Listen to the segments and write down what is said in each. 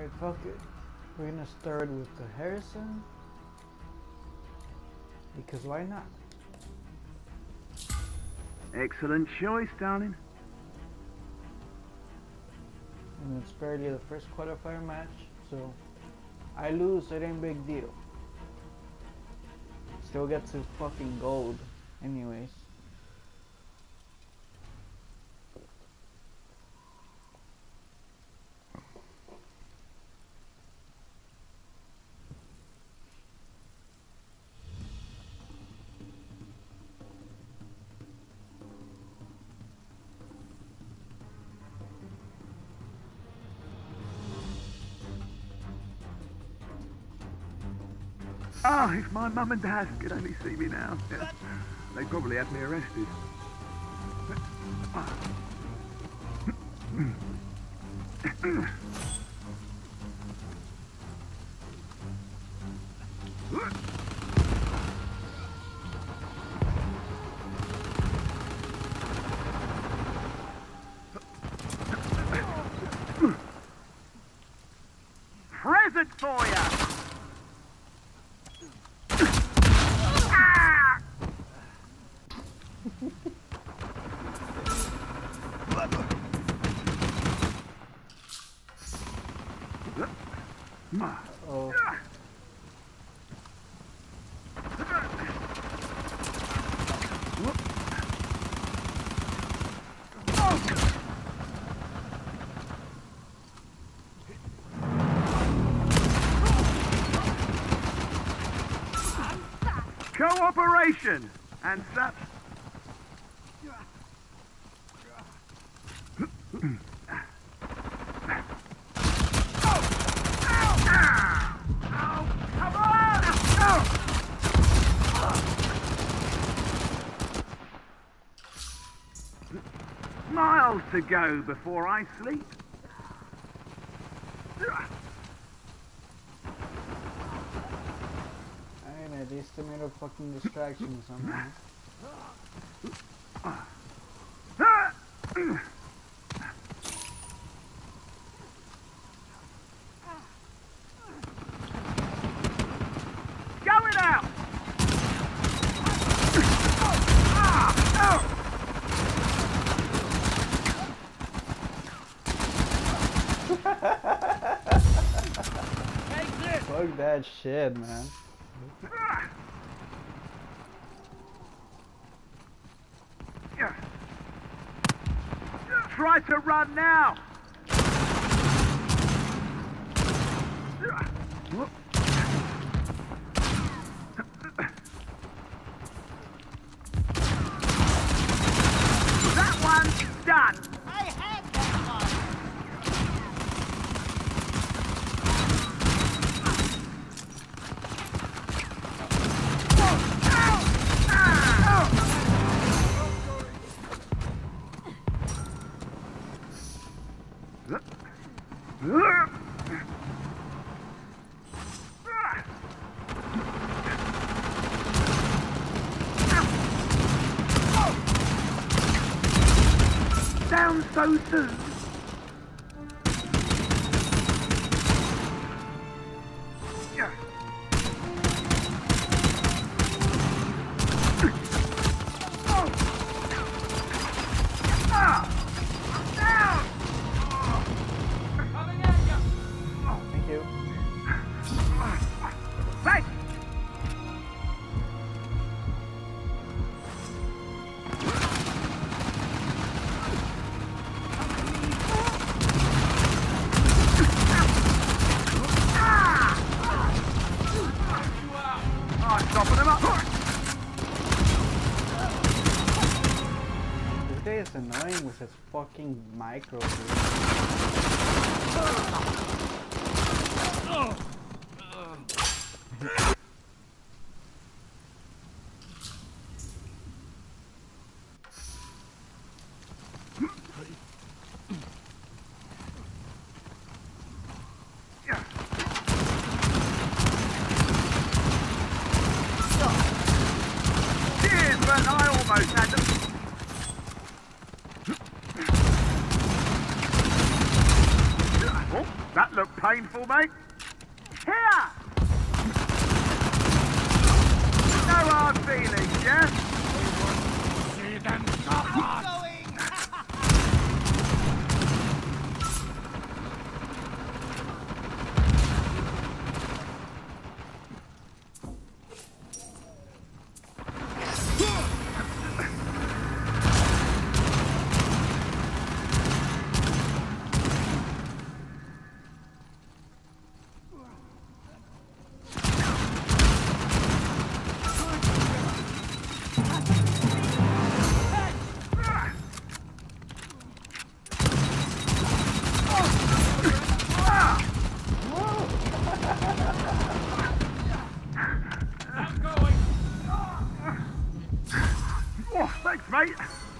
Alright, fuck it. We're gonna start with the Harrison. Because why not? Excellent choice, darling. And it's barely the first qualifier match, so I lose, it ain't big deal. Still get to fucking gold, anyways. Oh, if my mum and dad could only see me now. Yeah. They'd probably have me arrested. Present for ya! Oh. Cooperation and such. Miles to go before I sleep. Alright, at least I made a fucking distraction somehow. Going out! Fuck that shit, man. Try to run now! That one's done! I had that one! Down so soon? Thank you. Right. Stopping him up. This guy is annoying with his fucking micro. Cheers, but I almost had them. Oh, that look painful, mate. Here! No hard feelings, yeah? See them suffer. Going. Thanks, mate.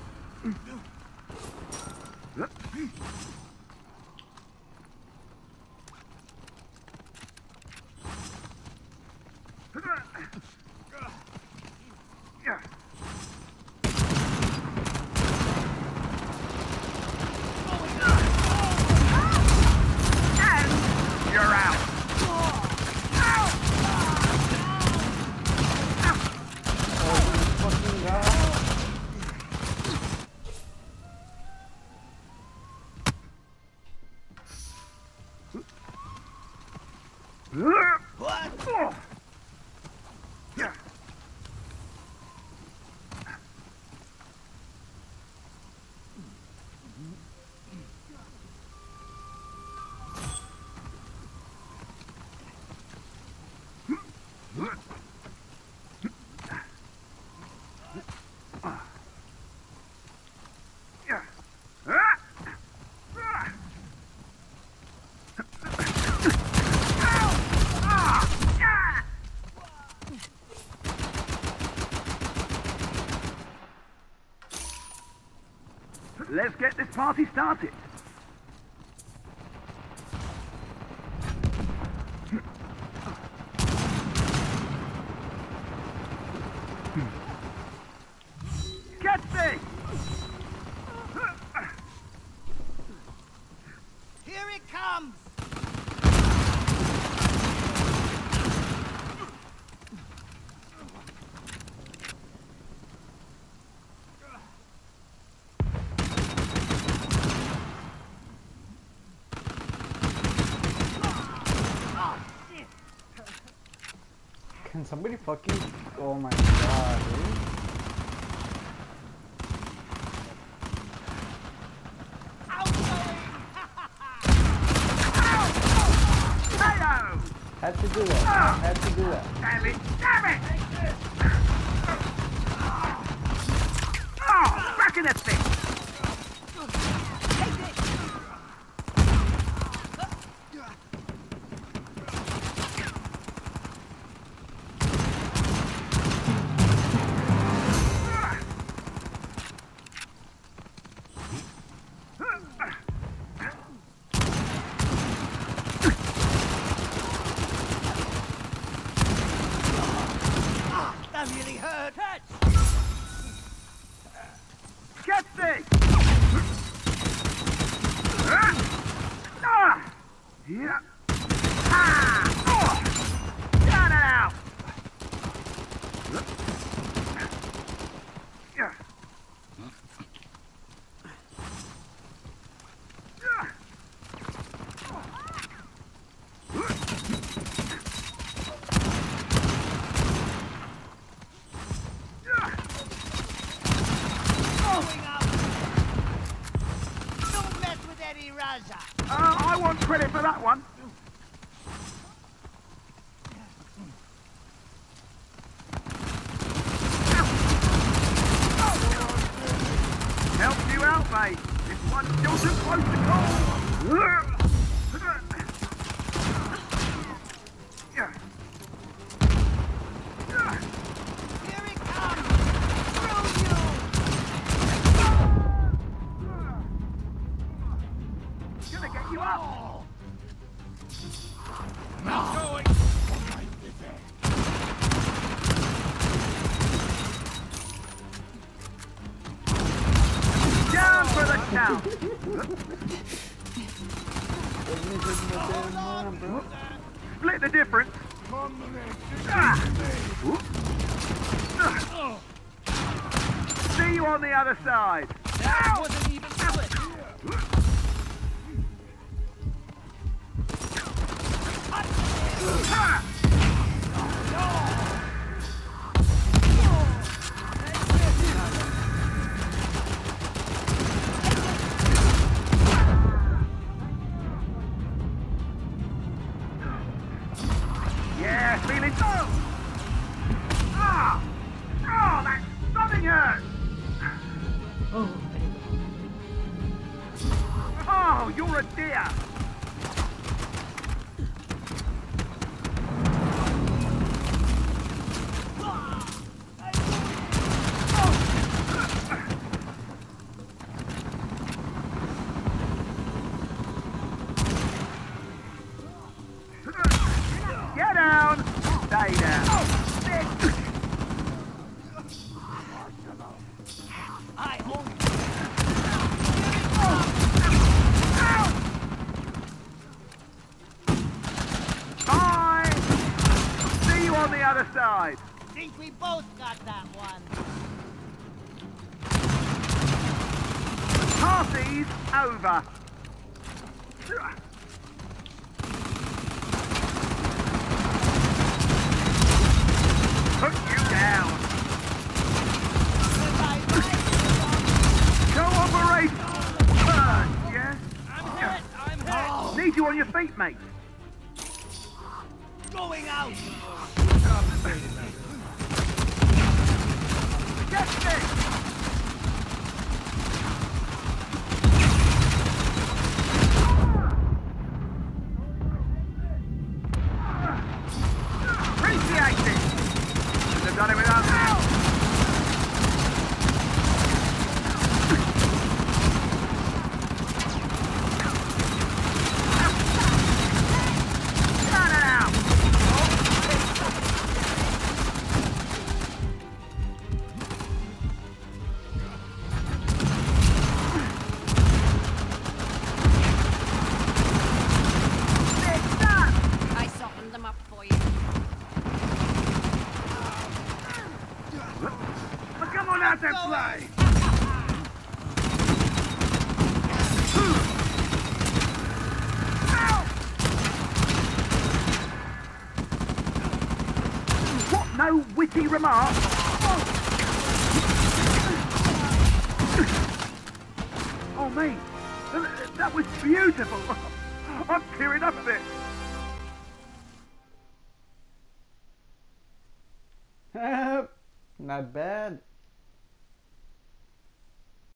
And you're out. Fucking God. What? Yeah. Let's get this party started. Catch me! Here it comes. Can somebody fucking... Oh my God, dude. Heyo! Had to do that. Had to do that. Damn it! Damn it! Oh, back in the thing! That really hurt. Catch me! Yeah. Down and out! Yeah. Going up. Don't mess with Eddie Raza. I want credit for that one. Help you out, mate. This one's still too close to call. Yeah. Here it comes. Through you. Gonna get you up. Going. Down for the count. Split the difference. Ah. See you on the other side. That wasn't even split. Ah. Yeah, feeling so. Ah! Oh, that stunning hurt! Oh, you're a dear! Get down! Stay down! I own you. Bye! See you on the other side! Think we both got that one. Party's over! Put you down! Cooperation! Burn, yes? I'm hit. Need you on your feet, mate. Going out. Get this! Appreciate it! Should have done it without me. Turn it out! I softened them up for you. Well, come on out and play! What, no witty remark? Oh, mate, that was beautiful. I'm tearing up a bit. Not bad.